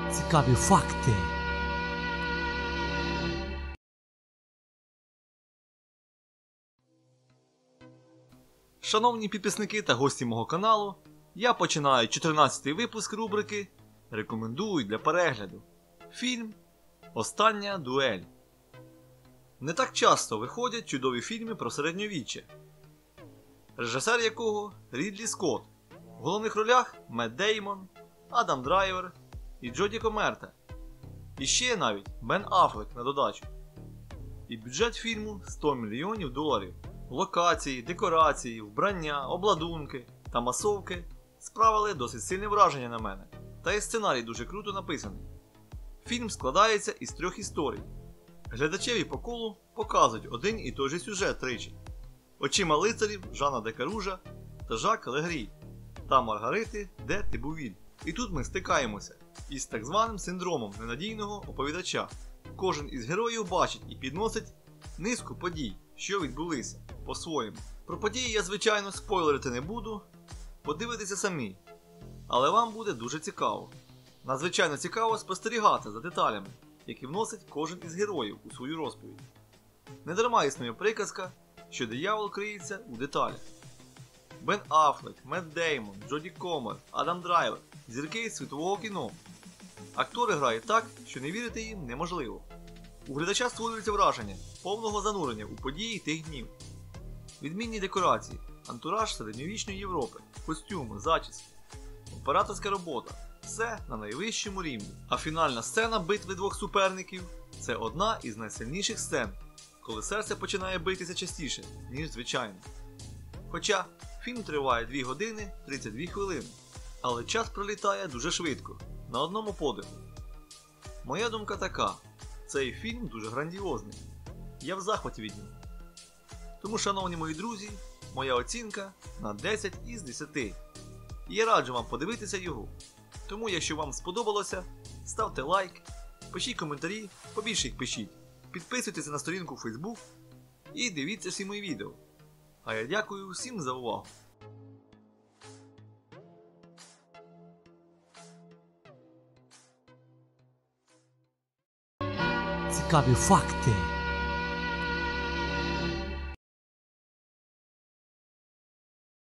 Цікаві факти. Шановні підписники та гості мого каналу, я починаю 14-й випуск рубрики «Рекомендую для перегляду» фільм «Остання дуель». Не так часто виходять чудові фільми про середньовіччя, режисер якого Рідлі Скотт, в головних ролях Мет Деймон, Адам Драйвер і Джоді Комерта, і ще навіть Бен Аффлек на додачу. І бюджет фільму $100 мільйонів. Локації, декорації, вбрання, обладунки та масовки справили досить сильне враження на мене, та і сценарій дуже круто написаний. Фільм складається із 3 історій. Глядачеві по колу показують один і той же сюжет тричі. Очима лицарів Жана де Каружа та Жака Легрі та Маргарити де Тибувіль. І тут ми стикаємося із так званим синдромом ненадійного оповідача. Кожен із героїв бачить і підносить низку подій, що відбулися по-своєму. Про події я, звичайно, спойлерити не буду, подивитися самі. Але вам буде дуже цікаво. Надзвичайно цікаво спостерігати за деталями, які вносить кожен із героїв у свою розповідь. Недарма існує приказка, що диявол криється у деталях. Бен Аффлек, Мет Деймон, Джоді Комер, Адам Драйвер – зірки світового кіно. Актори грають так, що не вірити їм неможливо. У глядача створюється враження повного занурення у події тих днів. Відмінні декорації, антураж середньовічної Європи, костюми, зачіски, операторська робота – все на найвищому рівні. А фінальна сцена битви двох суперників – це одна із найсильніших сцен, коли серце починає битися частіше, ніж звичайно. Хоча фільм триває 2 години 32 хвилини, але час пролітає дуже швидко, на одному подиху. Моя думка така. Цей фільм дуже грандіозний. Я в захваті від нього. Тому, шановні мої друзі, моя оцінка на 10 із 10. І я раджу вам подивитися його. Тому, якщо вам сподобалося, ставте лайк, пишіть коментарі, побільше їх пишіть. Підписуйтесь на сторінку в Facebook і дивіться всі мої відео. А я дякую всім за увагу. Цікаві факти.